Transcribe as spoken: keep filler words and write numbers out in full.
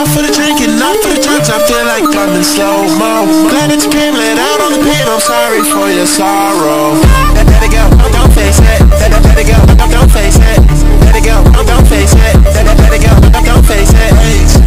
Off for the drinking, off for the drugs, I feel like I'm in slow-mo. Glad that you came, let out on the pain, I'm sorry for your sorrow. Let, let it go, don't, don't face it. Let, let, let it go, don't, don't face it. Let it go, don't, don't face it. Let, let, let it go, don't, don't face it.